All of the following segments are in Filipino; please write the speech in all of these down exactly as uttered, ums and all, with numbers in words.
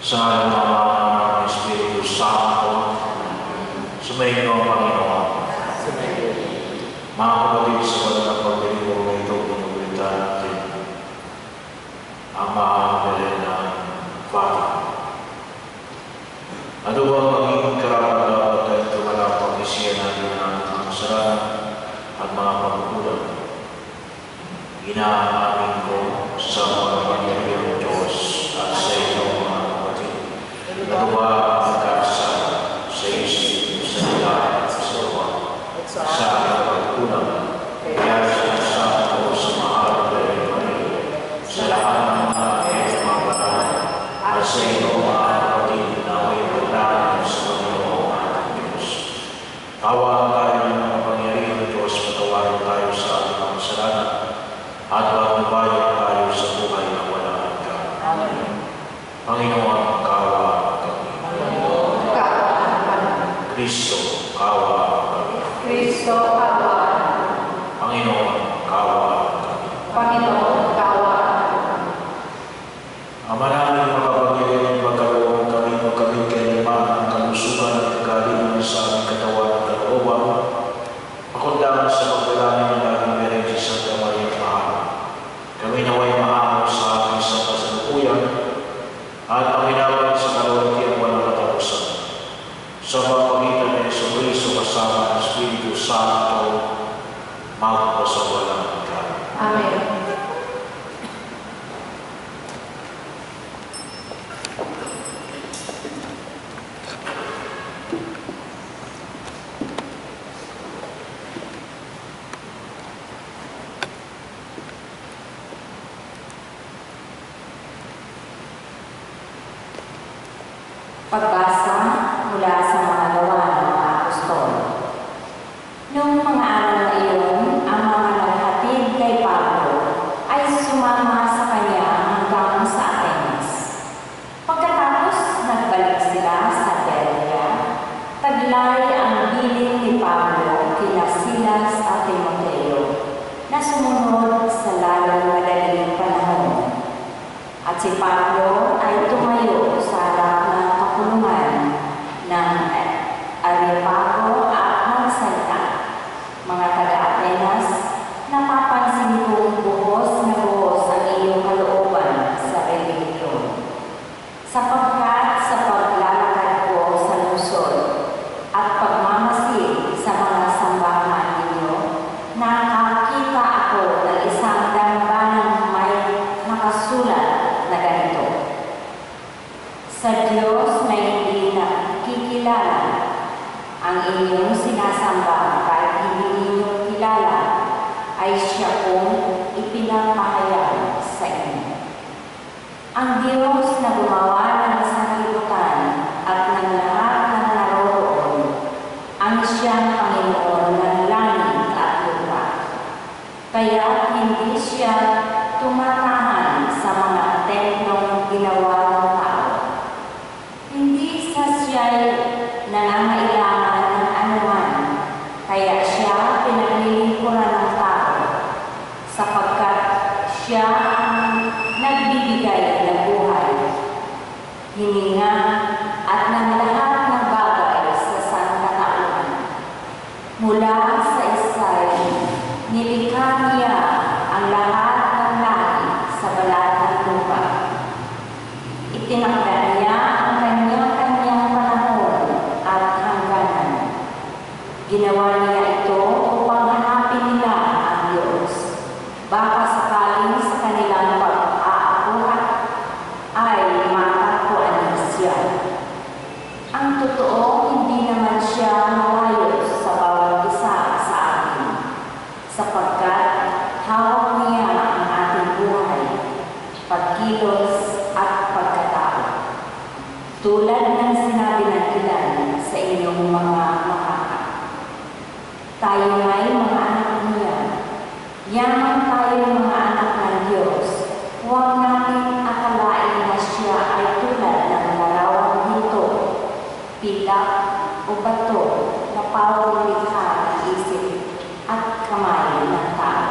Sa ngalan ng Espiritu Santo, sumayin ang Panginoon. Mga kapatid, sa wala ng pagdiriwang na ito, pinugulitan natin ang mahal na Father. Ano ba ang magiging karapat-dapat at tumalang pag-isiyan natin ng mga kasalanan at mga pagkukulang? Inaamin ko sa mga pagdiriwang Diyos at sa inyo mga kapatid. Nagawa ang kasa sa isip, sa nila, sa gawa, sa pagkulang, kaya sa santo sa mahal na Maria, sa lahat ng mga mga banal, at sa inyo mga kapatid na may paglalang sa Panginoon at Diyos. Tawag tayo ng mga pangyarihan ng Diyos, patawarin tayo sa ating mga kasalanan, at magbabayad tayo sa buhay na walang hanggan. Amen. Panginoon, kawa kami. Panginoon, kawa kami. Kristo, kawa kami. Kristo, kawa kami. Panginoon, kawa kami. Panginoon, kawa kami. Ama namin makapagyayang magkaloob kami magkamit kailiman ang kalusugan at kagalingan sa aming katawan at kalooban. Pakundang sa magdalangin ng aming Berenji Santa Maria Mahal. Kami naway mahal sa aming sa kasalukuyan at panginawan sa kalawatiang walang katapusan. Sa pamamagitan ng Jesucristo kasama ng Espiritu Santo, magpasawalang hanggan. Amen. Pagbasa mula sa mga gawa ng mga apostol. Noong mga araw na iyon, ang mga naghatid kay Pablo ay sumama sa kanya hanggang sa Atenas. Pagkatapos nagbalik sila sa Berea, taglay ang bilin ni Pablo kina Silas at Timoteo na sumunod sa lalong madaling panahon. At si Pablo ay tumayo sa harap ng kapulungan ng Areopago at magsalita. Mga taga-Atenas, napapansin kong buhos na buhos ang iyong kalooban sa relihiyon. Sapagkat sa paglalakad ko sa lungsod at pagmamasid sa mga sambahan ninyo, nakakita ako ng isang dambanang may nakasulat na ganito. Sa Diyos na hindi nakikilala, ang inyong sinasamba kahit hindi ninyo kilala, ay siya kong ipinapahayag sa inyo. Ang Diyos na gumawa ng sanlibutan at ng lahat ng naroroon, ang siyang Panginoon ng langit at lupa. Kaya hindi siya tumatahan sa mga templong ginawa ng tao. Hindi sa siya'y nangangailangan ng anuman, kaya siya pinaglilingkuran ng tao, sapagkat siya ang nagbibigay ng buhay, hininga at ng lahat ng bagay sa sangkatauhan. Mula sa isay, nilikha niya ang lahat ng langit sa balat ng lupa. Itinakda niya ang kanyang-kanyang panahon at hangganan. Ginawa niya ito upang hanapin nila ang Diyos. Baka sakaling sa kanilang pag-aabuhat ay matagpuan niya siya. Ang totoo, hindi naman siya malayos sa bawat isa sa atin, sapagkat hawak niya ang ating buhay, pagkilos at pagkatao. Tulad ng sinabi ng ilan sa inyong mga makaka. Tayo nga'y mga anak niya. Yaman tayo mga anak ng Diyos. Huwag natin akalain na siya ay tulad ng larawang hito, pilak o bato na pawang likha ng isip at kamay ng tao.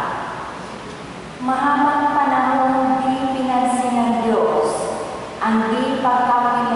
Mahabang panahon di pinansin ng Diyos ang di pagkakilala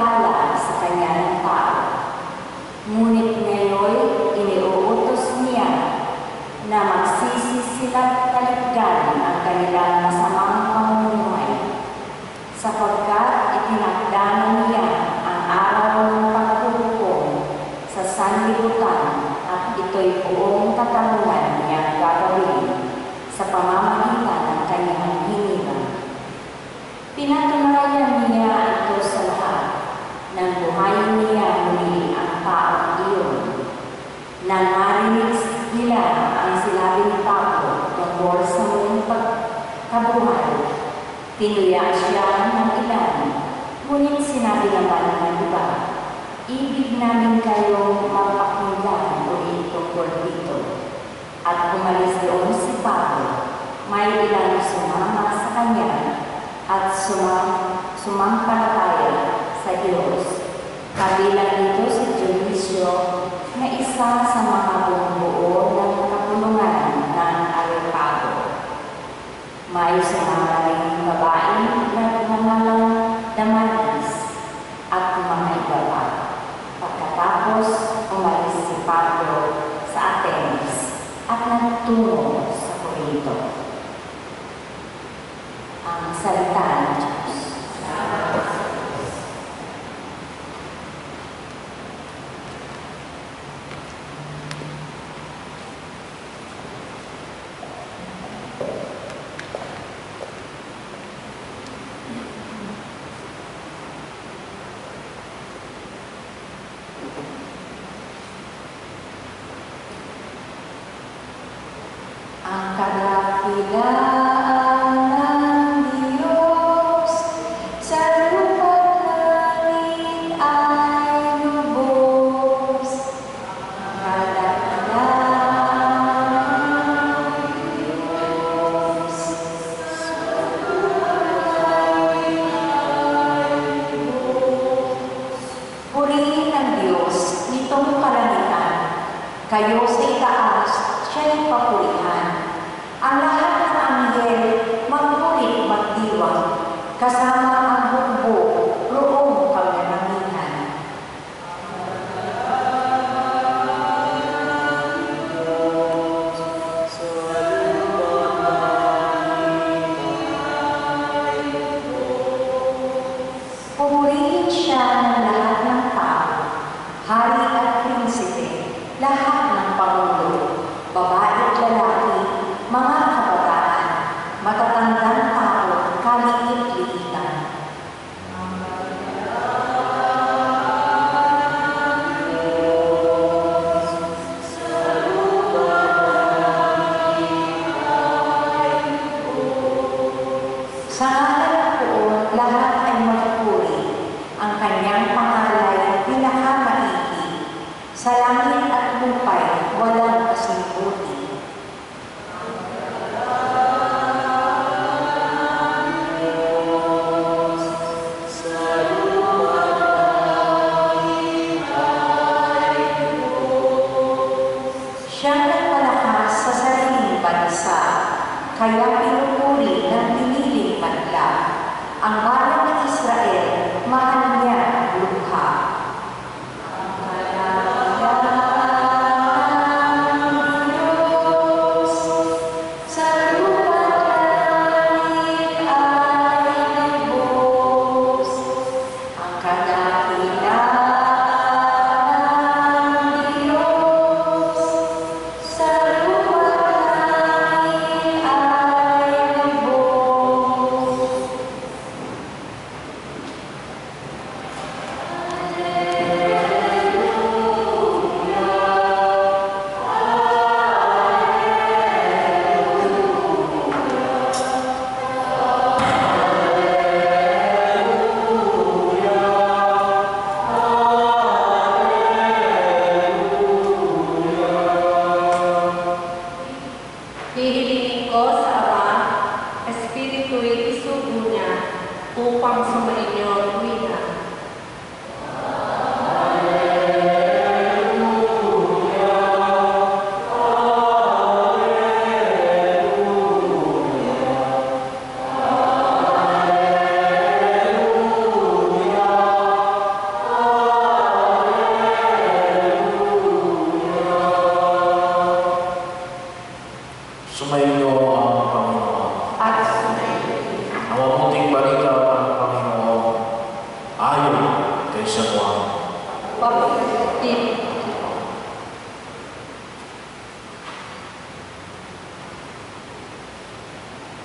kanilang masamang pamumuhay, sapagkat itinakda na niya ang araw ng paghuhukom sa sanlibutan at ito'y buong katanungan niyang gagawin sa pamamagitan ng kanyang hinirang. Pinatunayan niya ito sa lahat nang buhayin niya muli ang taong iyon. Nang marinig nila ang sinabi ni Pablo tungkol sa muling pagkabuhay, tinuya siya ng ilan, ngunit sinabi naman ng iba, ibig namin kayong mapakinggan ulit tungkol dito. At umalis doon si Pablo, may ilang sumama sa kanya at sumam, sumampalataya sa Diyos. Kabilang dito si Dionisio na isa sa mga bumubuo ng kapulungan ng Areopago. May sumama rin babae na nangalang Damaris at mga iba pa. Pagkatapos, umalis si Pablo sa Atenes at nagtungo sa Corinto. Ang salita ng Diyos. Ang kadakilaan ng Diyos sa lupa't langit ay lubos. Ang kadakilaan ng Diyos sa lupa't langit ay lubos. Purihin ang Diyos nitong kalangitan, kayo sa itaas siya'y papurihan. Ang lahat ng anghel magpurit magdiwang, kasama ang hukbo roong kalangitan. Purihin siya ng lahat ng tao, hari at prinsipe, lahat ng pangulo, babae at lalaki, mga kabataan, matatandang tao, kaliit-liitan. Sa ngalan ng poon, lahat ay magpuri. Ang kanyang pangalan ay pinakamaigi. Sa langit at lupay, walang kasingbuti. Siya nagpalakas sa sariling bansa, kaya pinupuri ng piniling madla. Ang bayan ng Israel, mahal niya ang lukha. Ang kadakilaan ng Diyos sa lupa't langit ay lubos. Ang kadakilaan ng Diyos sa lupa't langit ay lubos.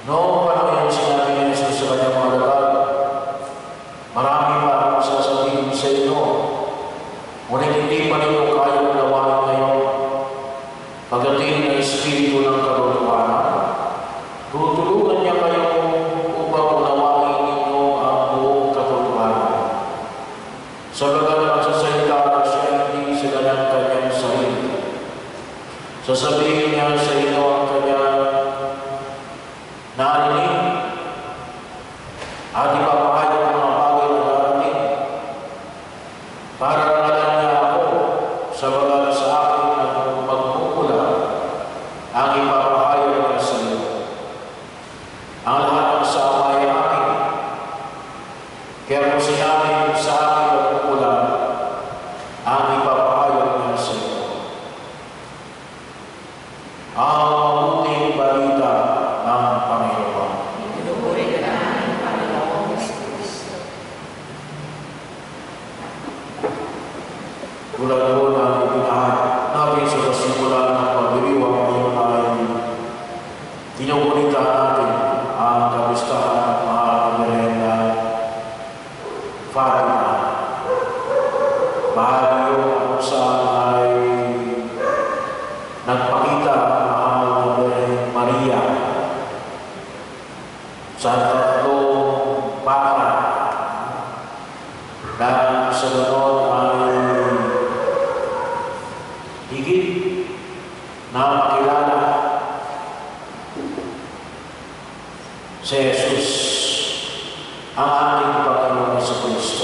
Noong panahon yung sinabi ni Jesus sa kanyang mga alagad, marami pa akong sasabihin sa inyo, ngunit hindi pa ninyo kaya unawain ngayon. Pagdating ng Espiritu ng katotohanan, tutulungan niya kayo upang unawain ninyo ang buong katotohanan. Sabagat magsasalita na siya hindi sa kanyang kanyang sarili. Sasabihin niya sa inyo ang kanyang narinig at ipapahayag ang mga bagay na darating. Para ngalan niya ako, sabagat sa akin ang magmumula, ang ipapahayag niya sa iyo. Ang lahat ng sama ay akin. Kaya kung sinabi sa akin magmumula, ang ipapahayag niya sa iyo. Ang mabuting balita ng Panginoon. Pinupuri ka namin, Panginoong Kristo. Tulad doon ang ipinahan natin sa kasimula ng pagdiriwang ngayon ay kinukunita natin ang kabistahan ng mga merenda Fatima. Bahagi yun kung saan ay nagpakita ang mahal na Birhen Maria sa tatlong baka na sa ganon ay higit na makilala si Jesus, ang ating Panginoon sa Kristo.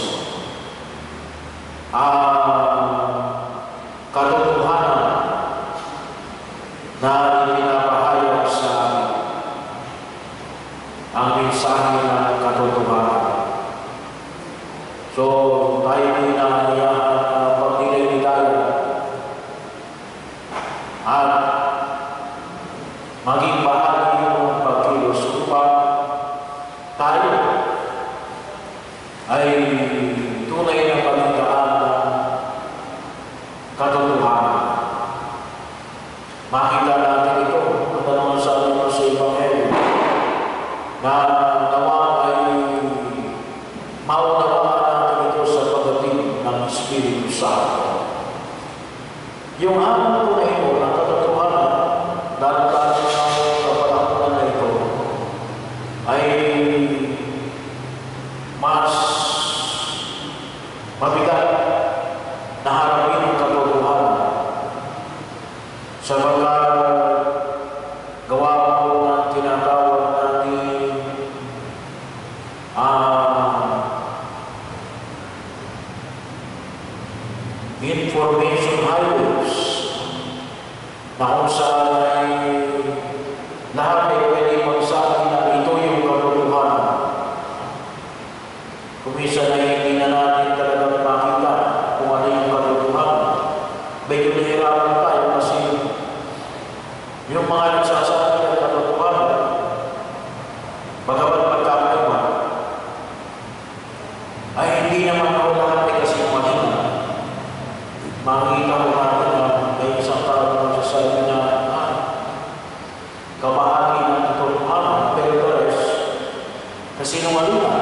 Ang katotohanan na ipinapahayag sa amin, ang mensahe ng katotohanan. So, tayo din na niya uh, pagdilay tayo at maging bahagi ng pagkilos upang tayo ay tunay na pagkitaan ng katotohanan. Makita natin ito, ang tanong sa atin sa Ebanghelyo, na nawa ay maunawaan natin ito sa pagdating ng Espiritu Santo. Yung aming tunay mo ng katotohanan, dahil tayo ng kapalakunan na ito, ay mas mabigat na harapin ang katotohanan. Sapagkat gawa mo ng tinatawag natin uh, information highways na kung saan ay lahat ay pwede magsabi na ito yung katotohanan. Kung minsan ay hindi na natin talagang makita kung ano yung katotohanan, medyo nahirapan tayo kasi yung mga nagsasabi ng katotohanan, bagamat magkakaiba, ay hindi naman ako lahat ay kasi mahina. Makikita ko natin na may isang tao na magsasabi na ah, kabahagi ng katotohanan, pero pares, kasi numalina.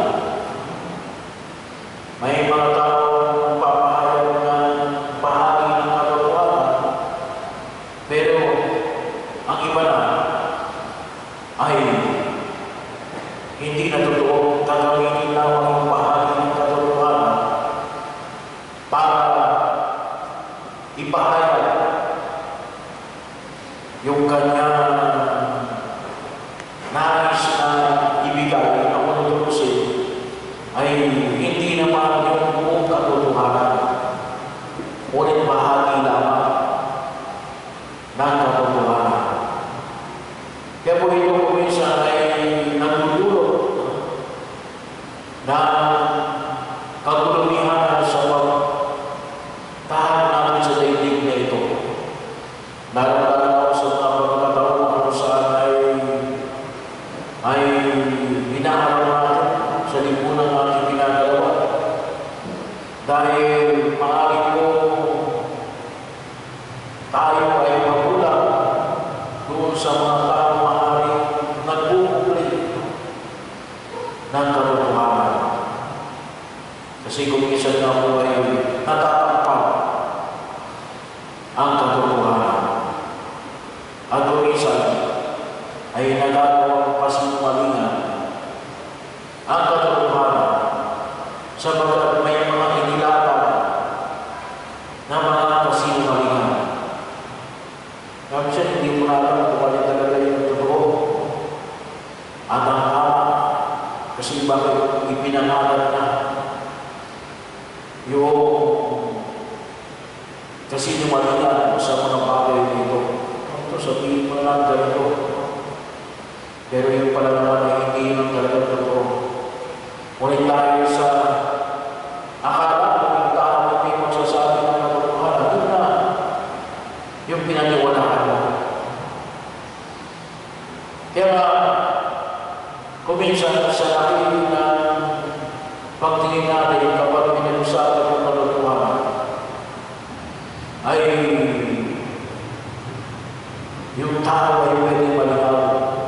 May mga tao papahayag ng bahagi ng katotohanan, pero ang iba na ay hindi na totoo. Gagawin lamang yung bahagi ng katotohanan para ipahayag yung kanyang nais na ibigay na manutusin ay hindi naman yung buong katotohanan, ngunit bahagi lamang ng katotohanan. Kaya po ito kuminsan ay nagdudulot na kagulumihan sa pagtahan natin sa daigdig na ito. Lalo-lalo sa mga pagkataon kung saan ay ay hinaharap natin sa lipunang ating ginagawa. Dahil maaaring po tayo ay magulang doon sa mga tao maaaring nagbubukli ng katotohanan. Kasi kung minsan na po ay natatampan ang katotohanan at kung minsan ay nagagawa kasinungalingan ang katotohanan sapagkat may mga inilatag na mga kasinungalingan. Kaya siya hindi mo nalang kung alin talaga yung totoo at ang tama kasi bakit ipinangalan na yung kasinungalingan sa mga bagay nito. Ito sabihin mo lang ganito. Pero yung pala naman ay hindi yung talagang totoo. Ngunit tayo sa akala kung yung tao ay may magsasabi ng katotohanan, doon na yung pinaniwalaan mo. Kaya kung minsan sa laki ng pagtingin natin kapag pinag-usapan ng katotohanan ay yung tao ay pwede maligaw.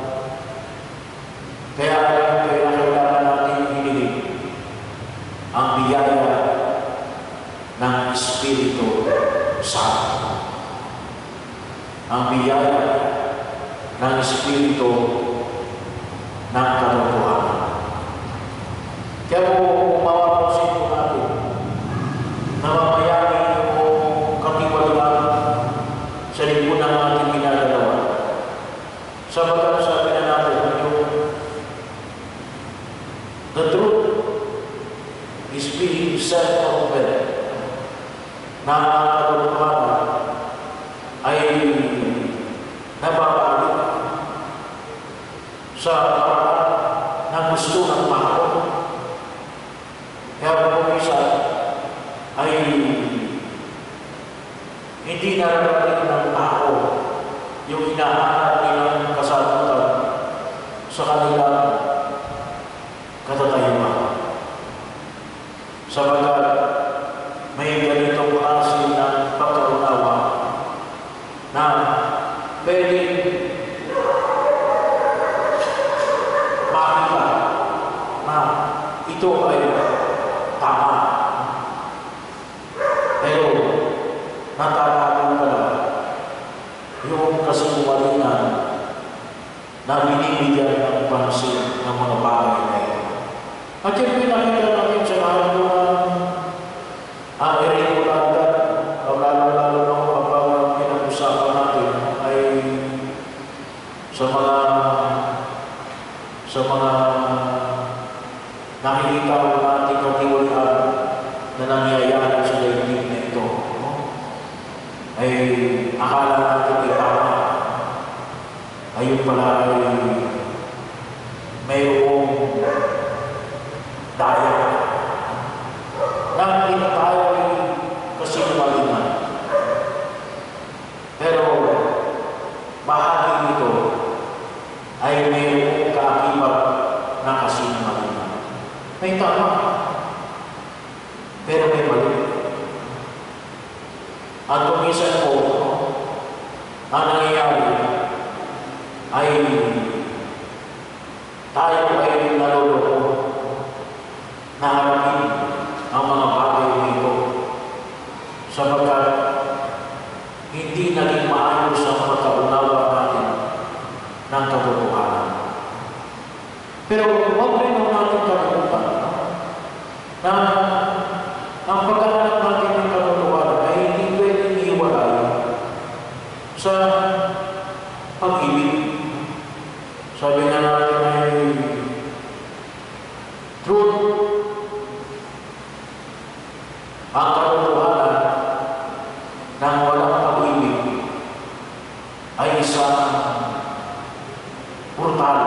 Kaya kaya kailangan natin hinihin ang biyaya ng Espiritu Santo. Ang biyaya ng Espiritu ng katotohanan. Kaya kung mawapansin po natin na mamayari yung katiwalaan sa lipunan natin ginagalawa, sapagkat sabi na natin yung the truth is being self-conveyed na ang katotohanan ay nababalik sa paraan na gusto ng tao. Kaya kung isa ay hindi nararating ng tao yung hinahanap nilang kasagutan sa kanilang katatayuan. Sabagat may ganitong klase ng pagkaunawa na pwedeng makita na ito ay tama. Pero natatagal pala yung kasinungalingan na binibigyan ng pansin ng mga bagay na ito. At yung pinakita natin sa kahanduan ang irregular, lalo-lalo na kung kapag pinag-usapan natin ay sa mga sa mga nakikita ko natin katiwalaan na nangyayari sa daigdig na ito. No? Ay akala natin ay tama. Ayun pala ay mayroong daya. Nakikita tayo ay kasinungalingan. Pero bahagi nito ay mayroong kaakibat na kasinungalingan. May tama. Pero may mali. At kung minsan po, ang nangyayari ay tayo ay naluloko na harapin ang mga bagay nito sapagkat hindi naging maayos ang pagkaunawa natin ng katotohanan. Pero huwag rin natin kalimutan na ang pagkahanap natin ng katotohanan ay hindi pwedeng iwalay sa pag-ibig. Sabi nga natin ay truth, ang katotohanan ng walang pag-ibig ay isang brutal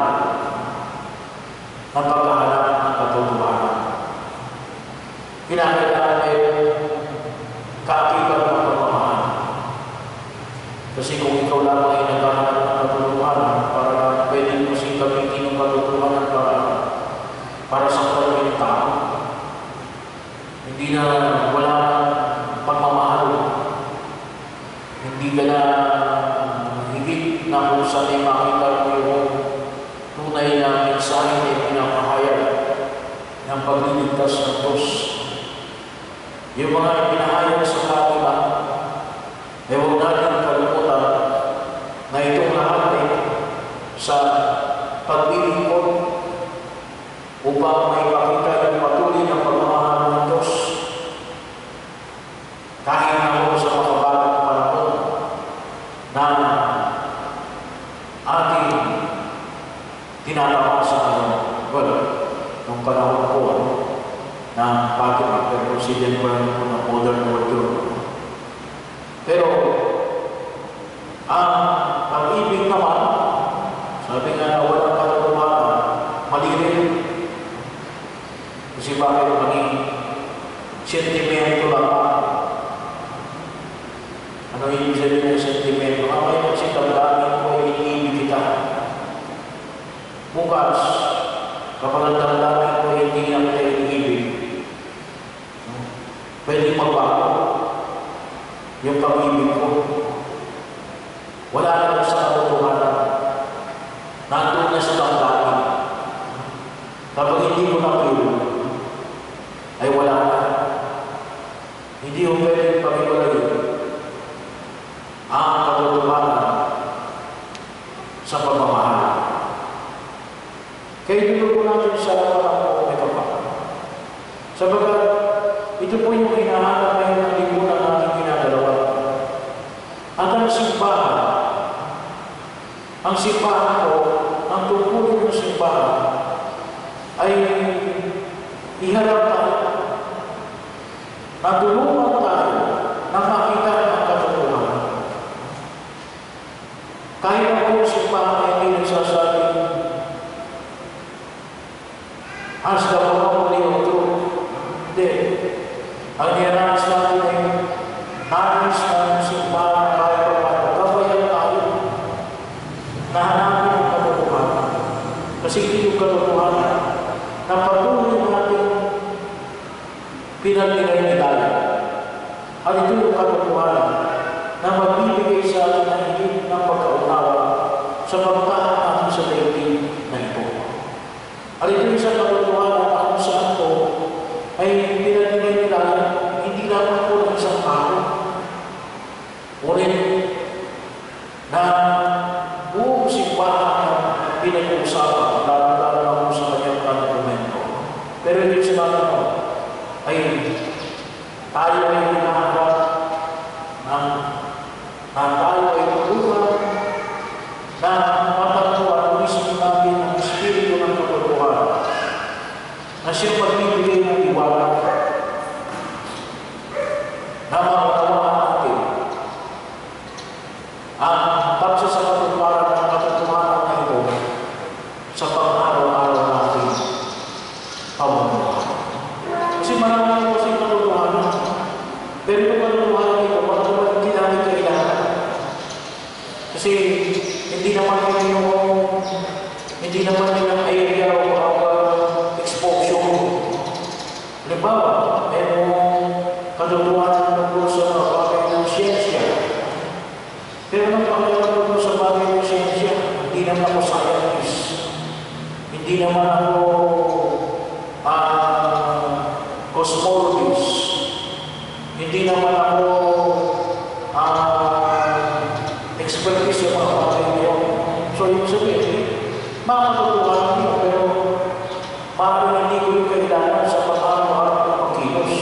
na pagkahanap ng katotohanan. Kinakailangan ay kaakibat ng pagmamahal. Kasi kung ikaw lang ay naghahanap ng katotohanan para pwede mo siyang gamitin ng katotohanan para para sa kalawang tao, hindi na wala pagmamahal, hindi ka na higit na kung saan ay makita mo yung tunay na mensahe na pinapahayag ng pagliligtas ng Diyos. Yung mga ipinahayag sa kanila, ay huwag natin kalimutan na itong lahat ay sa paglilingkod upang may pakita yung patuloy ng pagmamahal ng Diyos. Kahit na ako sa makabalang panahon na ating tinatama sa ano, well, nung panahon ko, ano, na bakit mag-consider ko lang po ng modern world. Pero, ang pag-ibig naman, sabi nga na walang katotohanan, mali rin. Kasi bakit maging sentimento lang? Ano yung sabihin ng sentimento? Ang may kasi damdamin ko ay iniibig kita. Bukas, kapag ang damdamin ko ay hindi na kita iniibig, pwede magbago yung pag-ibig ko. Wala naman sa katotohanan. Nandun na sa damdamin. Kapag hindi ko na-feel, ay wala na. Hindi ko pwede pag-iwalay ang katotohanan sa pagmamahal. Kaya dito po natin sa mga ito pa. Sabagat, ito po yung hinahanap na yung lipunan natin ginagalawa. At ang simbahan, ang simbahan ko, ang tungkulin ng simbahan, ay iharap tayo, natulungan tayo na makita ang katotohanan. Kahit ako yung simbahan ay hindi nagsasabi, as the monopoly of truth, hindi. Ang niranas natin ay nais ng simbahan kahit pa paano. Gabayan tayo na hanapin ang katotohanan. Kasi hindi yung katotohanan na patuloy natin pinag-inay-nilala. At ito yung katotohanan na magbibigay sa atin ng higit ng pagkaunawa sa pagtahan natin sa daigdig na ito. At ito yung sa katotohanan na kung saan ko ay pinag-inay-nilala hindi lamang po ng isang tao. Ngunit na buong simbahan ang pinag-uusapan, lalo-lalo na po sa kanyang dokumento. Pero hindi sinabi mo, ay tayo ay hinahanap ng na tayo ay tulungan na matatuan mismo natin ang espiritu ng katotohanan na siya pagbibigay ng iwala na maunawaan natin ang pagsasakatuparan ng katotohanan na ito sa pang-araw-araw natin pamumuhay. Kasi marami po sa katotohanan. Pero yung katotohanan ito, baka hindi namin kailangan. Kasi hindi naman yun yung hindi naman yun ang area o uh, exposure. Halimbawa, merong katotohanan tungkol sa bagay ng siyensya. Pero nang pagkakaroon tungkol sa bagay ng siyensya, hindi naman ako scientist. Hindi naman ako uh, cosmologist. Hindi naman ako uh, expertise sa mga bagay ngayon. So, yung sabihin, makakatutuhan niyo, pero parang hindi ko yung kailangan sa pag-araw-araw ng pagkilos.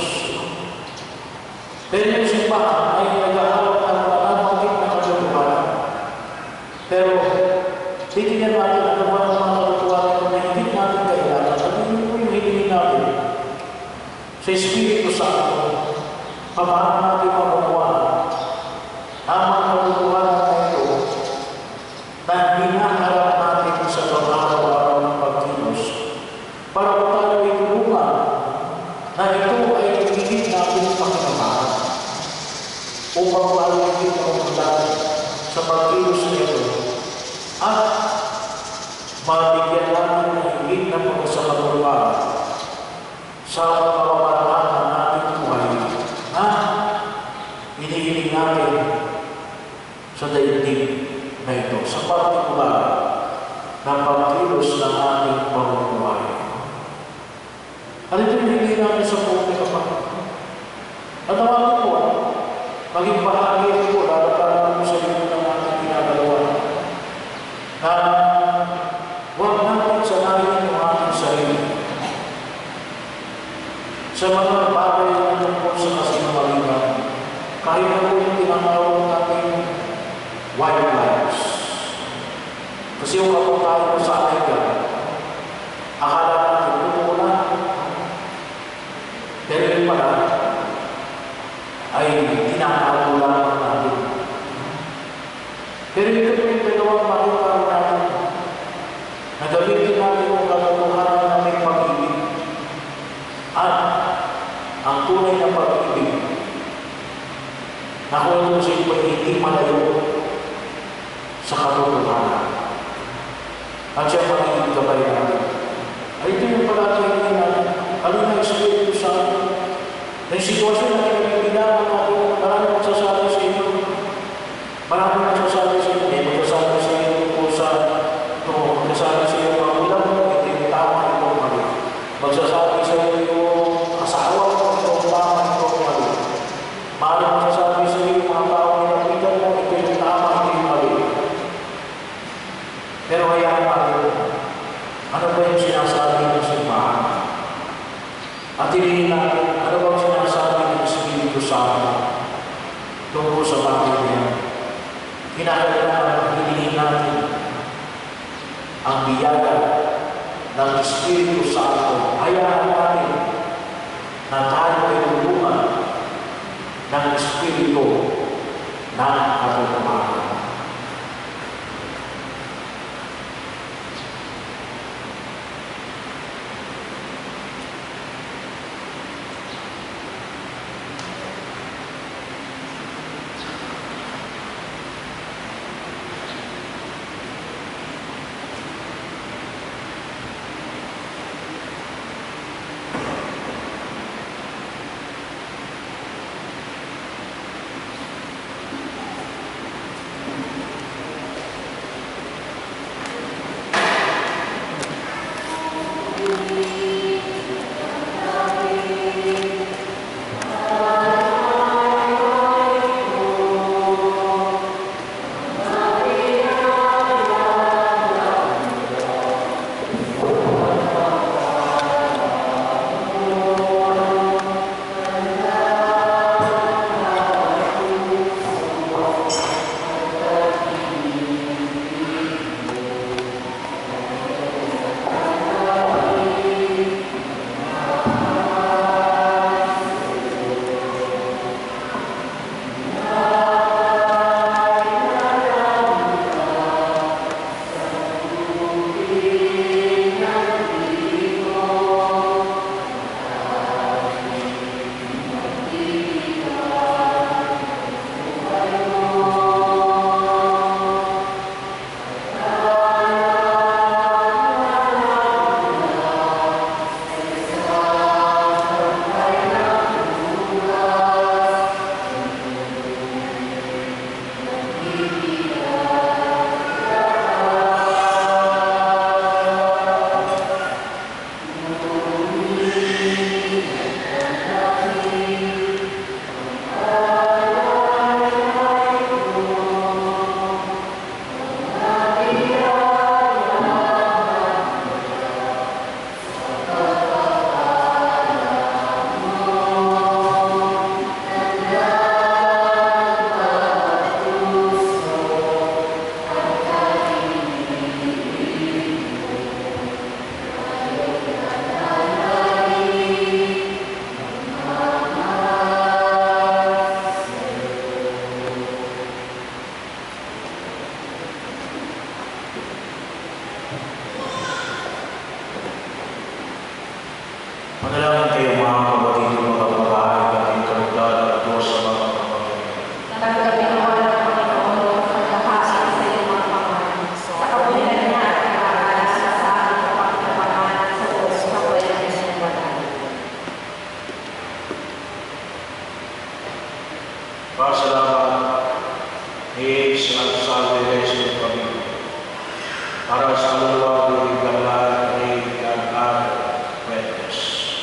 Pero yung simbahan ay nag-aaral ng panamagit na katotohanan. Pero, titignan natin ang naman ng mga katotohanan na hindi natin kailangan. At yun po yung hilingin natin sa Espiritu Santo. Paano natin mabubuhan ang mga katotohanan na ito na hinaharap natin sa pag-araw-araw ng pagkilos para tayo ay tulungan na ito ay higit natin pakinamahan upang tayo higit na kumulad sa pagkilos na ito at mabigyan natin ng higit na pagkasakatuparan sa pagkawalaan ng ating buhay na hinihiling natin sa daigdig na ito, sa partikular na pagkilos ng ating pamumuhay. sa mga bagay na tungkol sa kasinungalingan, kahit na po yung tinatawag natin white lies. Kasi yung kapag tayo sa atin ka, akala natin totoo na. Pero yung pala, ay tinatawag lang natin. Pero ito po yung dalawang makikita natin. Nagamitin natin yung katotohanan na may pag-ibig. At ang tunay na pag-ibig na kung ito siya ay hindi malayo sa katotohanan. At siya magiging gabay natin. Ay ito yung palatuin natin. Ano na Espiritu Santo? Na yung sitwasyon na pinagpinaman natin, maraming magsasabi sa inyo. Maraming magsasabi sa inyo. May magsasabi sa inyo po sa ito. Magsasabi sa inyo mga ulam. Ito yung tama, ito ang mali. Magsasabi sa inyo yung asawa. Ito ang tama, ito ang mali. Maraming magsasabi sa inyo mga tao na napitan mo. Ito yung tama, ito yung mali. Pero hayaan natin. Ano ba yung sinasabi ng simbahan? At tingin natin, ano ba ang sinasabi ng Espiritu Santo tungkol sa bagay niya? Kinakailangan hilihin natin ang biyaya ng Espiritu Santo. Hayaan natin na tayo ay tulungan ng Espiritu ng katotohanan. Manalangin kayo mga kapatid ng mga babae at ang karugtad at Diyos sa mga kapatid. Tanggapin ang wala ng Panginoon at pagkakasal sa iyong mga pangalan. Sa kabulihan niya at pagkakasa sa aking kapagkapangalan sa Diyos na pwede siyang batay. Pasalamat ni San Salve Jesús kami para sa luwa ng galang ni Galang Pwentes.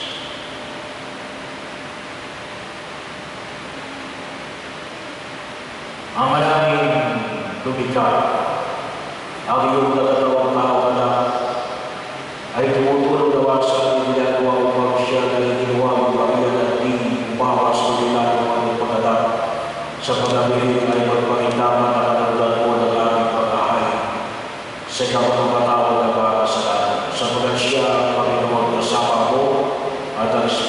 Ang maraming lumikha, ang iyong natatawang kaawala ay tumutulong naman sa ginagawa upang siya na ginawa mo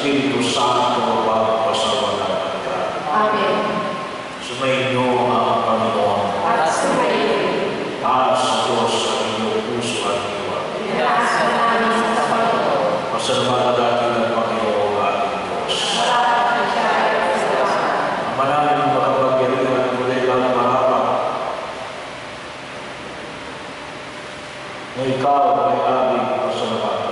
Espiritu Santo, magpasawalan ka. Amen. Sumainyo ang Panginoon. At sumainyo. Taas sa Diyos ang inyong puso at diwa. Itaas mo namin sa Panginoon. Pasalamatan natin ang Panginoon ating Diyos. Ang manaming makapagyarihan at muli lang mahaba na ikaw ay aming pasalamatan.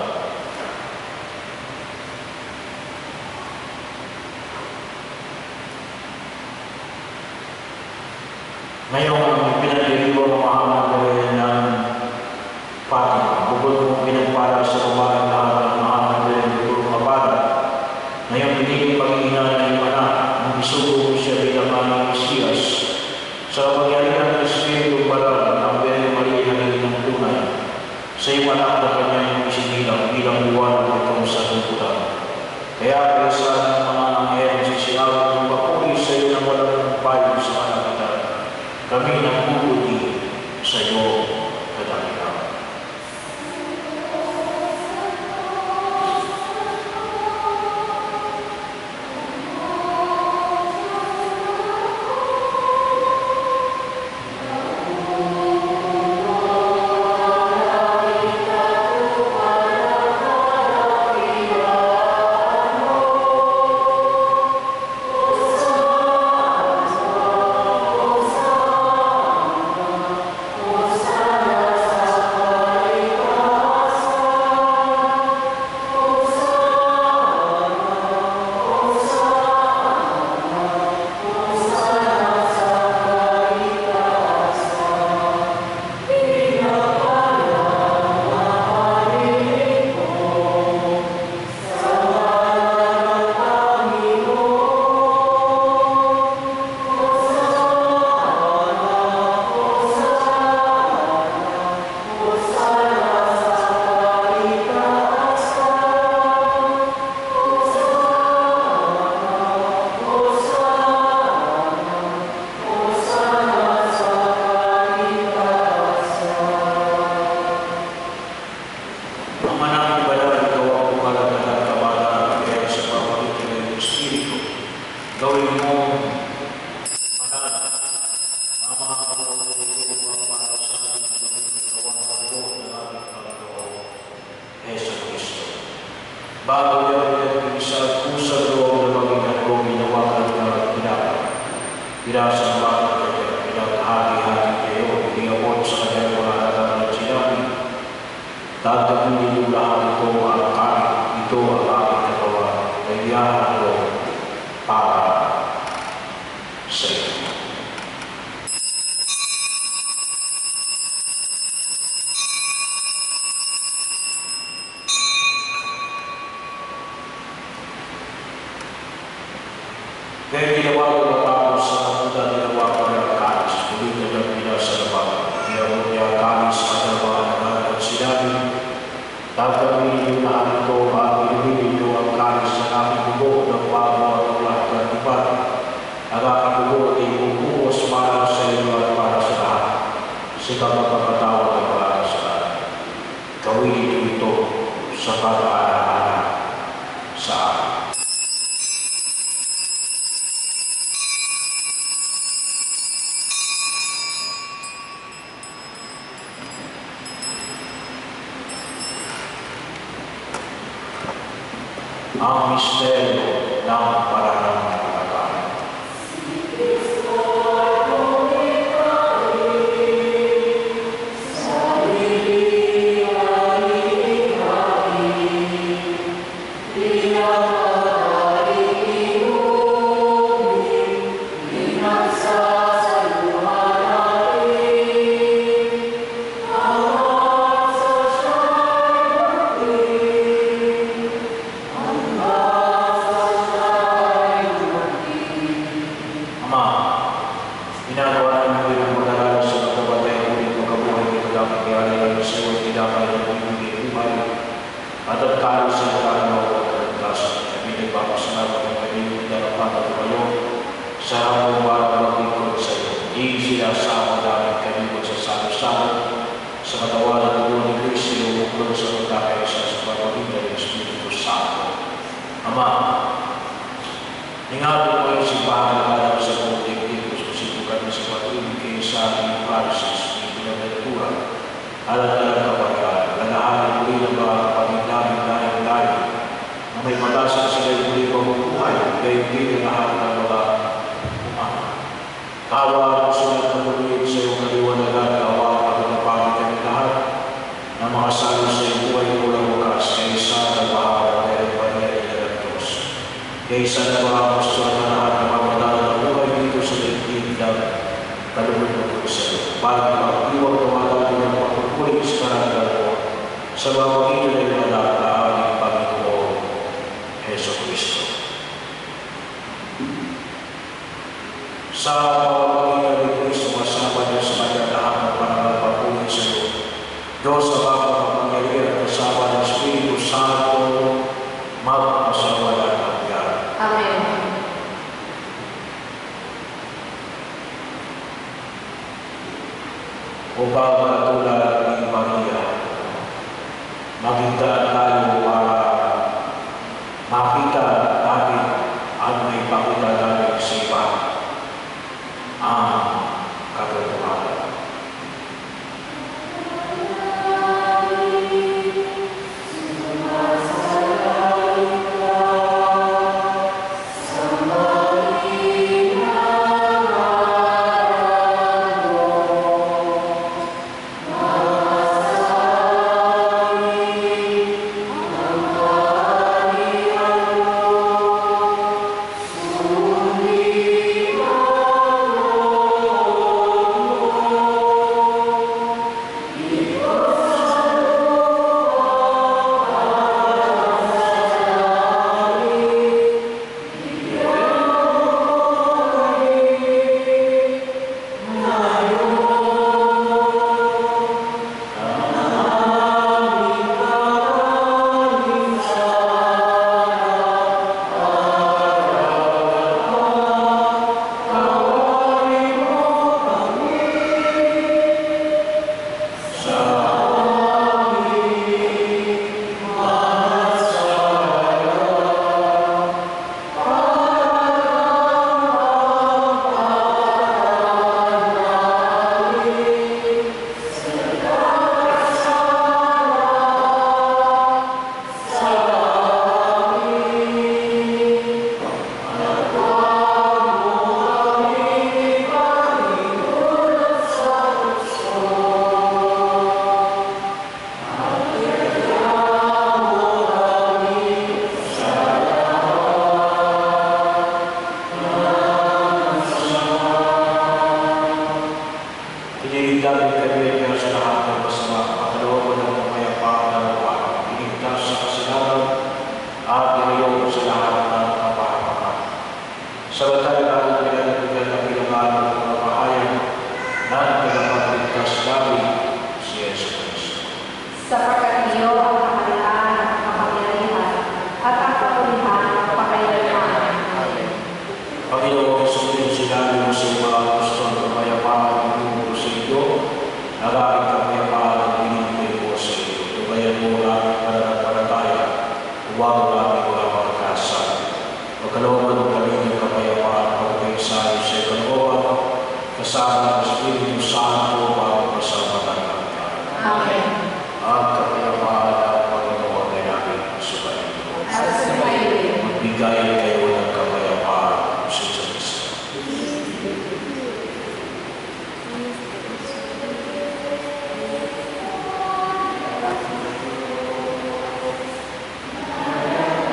Ngayong ang pinagdiriwang ang mahamang gawin ng pati, bukod mong pinagpala sa babaeng lahat ng mahamang gawin ng puro mapala, ngayong binigay pag-iina ng iyong anak, nang isugo mo siya bilang aming Mesiyas, sa pangyarihan ng Espiritu Banal, ang Birhen Maria ng tunay, sa iyong anak na kanyang isinilang bilang liwanag itong sa lipunan. Kaya kaysa ng mga anghel sisiyawin ng papuri sa iyo ng walang payo sa kalagitan, kami nagpuputi sa iyo, kadakilang. Bago niya rin sa kusang loob na maging ako ginawakan ng pinaka. Pinasa bakit kanya, pinakahati-hati kayo, pinabot sa kanyang mga alam at sinabi, tatagunin yung lahat ito ang kain, ito ang aking nagawa, nagyahan ko para sa iyo. Kaya ginawa ko na tapos sa namuda, ginawa ko na ang kalis, kulit na lang pinasa na ba, ginawa niya ang kalis at ang mga naman at sinabi, tatagunin yung lahat ito, at inumin ito ang kalis na aking bubo ng pagawa ng lahat ng iba. Ang aking bubo ay bubuhos para sa iyo at para sa lahat, sa kapagpapatawad at para sa lahat. Gawin ito ito sa pag-aala sa akin. Ang misteryo ng pananampalataya. At ang kalis sa mga nawawag ng kaso, kami nagpapasalamat ng kanyang pinarapan at tumayo sa hamong para maglingkod sa iyo. Hindi sinasama namin kami magsasalo-salo sa katawan at tuwa ni Kristo yung uklod sa magkakaisa sa pamamagitan ng Espiritu Santo. Ama, Ingapin mo yung simbahan na alam sa buong daigdig, susipukan na si Patuloy kay Sari Francis, ni Bonaventura, alam na lang kapagyan, lalahanin mo rin ang mga kapatid namin dahil-dahil, na may pag-asa sila yung muli ko buhay, dahil hindi na lahat ng mga umama. Kawa at sunod na muli sa iyong kaliwanagan, kawa at napagin kami lahat, na makasalo sa iyong buhay ng ulang wakas, kaysa na mahal na rin pa niya ng Diyos. Kaysa na mga apostol na lahat na mamadala ng buhay dito sa daigdig ng kalunod ng Kristo. Bago mag-iwag tumatawag ng pagpupulit sa karangal mo sa mga pagkituloy na lahat na aming Panginoon Heso Kristo. Sa pamamagitan ni Kristo, masama niyo sa kanya lahat ng panangal pagpulit sa iyo. Diyos sa mga kapangyarihan at kasama ng Espiritu Santo, magpasawala ng yan. Amen. Upang matulad ni Maria, magigtaan tayo para makita natin ang may pakita namin sa iba ang katotohanan. Sapagkat iyo ang kaharian at kapangyarihan at ang kapulihan at pakailanman. Amen. Panginoon, sundin sinabi mo sa mga apostol na mayapaan ang tumulo sa iyo, narating kapayapaan ang binibigay mo sa iyo. Tubayan mo ang aming pananampalataya, huwag ang aming mga pagkasal. Pagkalooban mo kami ng kapayapaan, pagkaisayo sa ikalooban, kasama ng Espiritu Santo, bago sa matanggal. Amen. Ang kapayapaan ng Panginoon ay aming subayin. At sumayin. Magbigay kayo ng kapayapaan sa Diyos. Amen.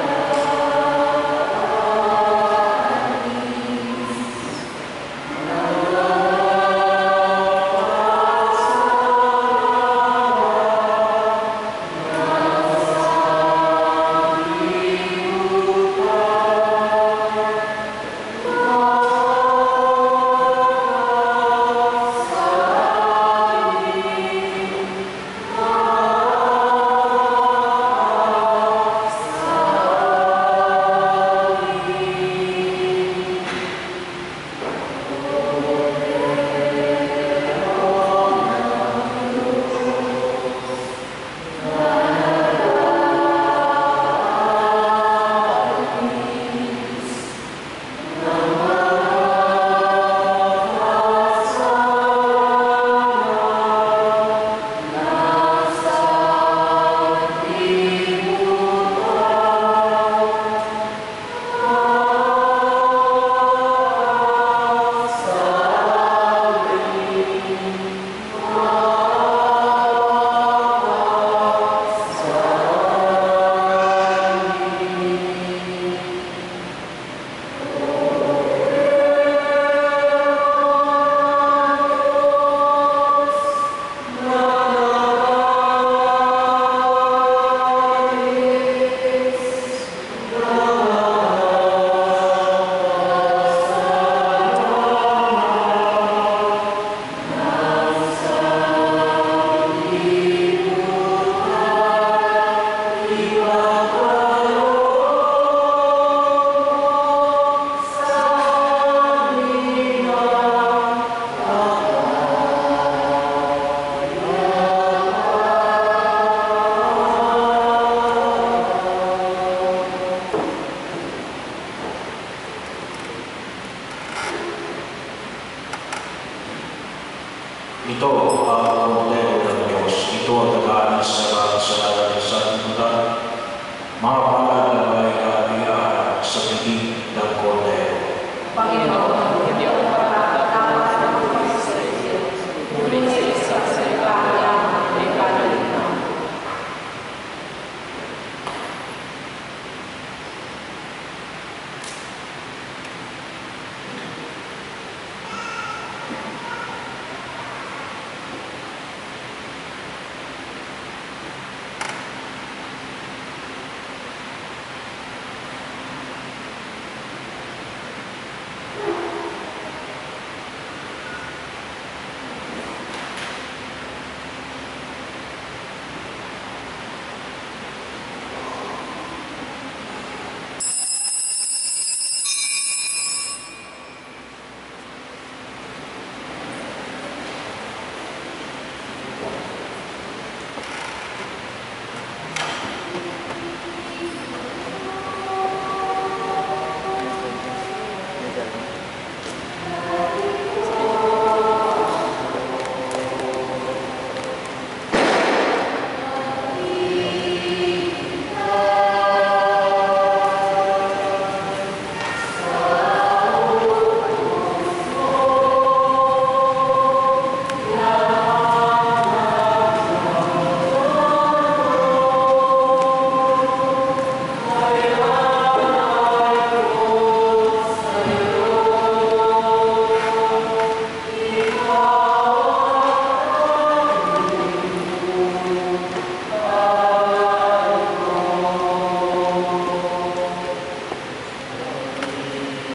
Ito ang kordero ng Diyos. Ito ang nag-aalis sa langit sa araw ng sanlibutan. Mga